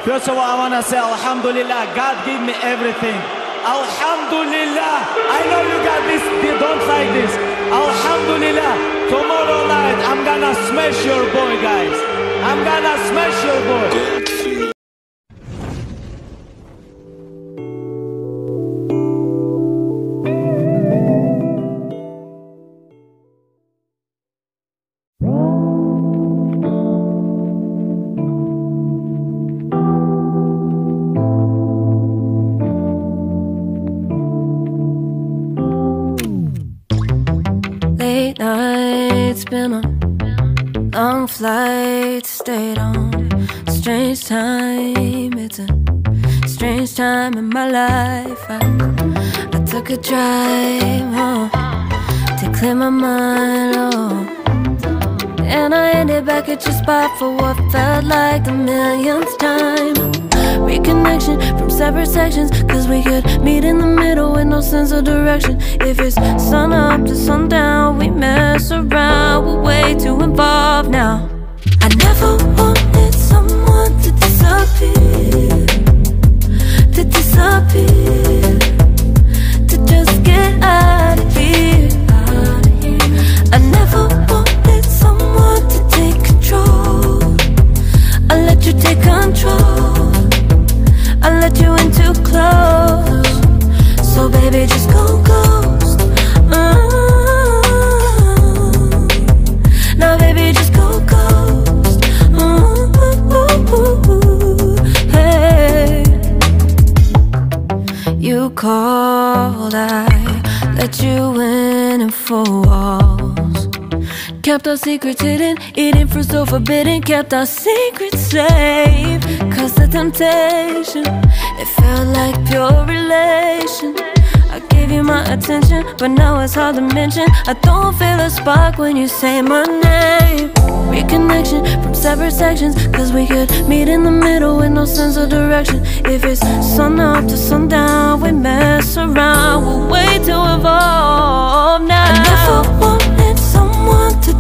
First of all, I want to say Alhamdulillah, God gave me everything. Alhamdulillah. I know you got this, you don't like this. Alhamdulillah. Tomorrow night, I'm gonna smash your boy, guys. I'm gonna smash your boy. Late nights, been on long flights, stayed on a strange time. It's a strange time in my life. I took a drive home to clear my mind, and I ended back at your spot for what felt like the millionth time. Reconnection from separate sections, cause we could meet in the middle with no sense of direction. If it's sun up to sundown, we mess around, we're way too involved now. I never wanted someone to disappear, to disappear, to just get out of here. I never wanted someone to take control. I let you take control, I let you in too close. So baby, just go ghost. Now baby, just go ghost. Hey, you called, I let you in and 4 walls. Kept our secrets hidden, eating fruit so forbidden. Kept our secrets safe, cause the temptation, it felt like pure relation. I gave you my attention, but now it's hard to mention. I don't feel a spark when you say my name. Reconnection from separate sections, cause we could meet in the middle with no sense of direction. If it's sun up to sundown, we mess around, we're way too involved now. I never wanted someone to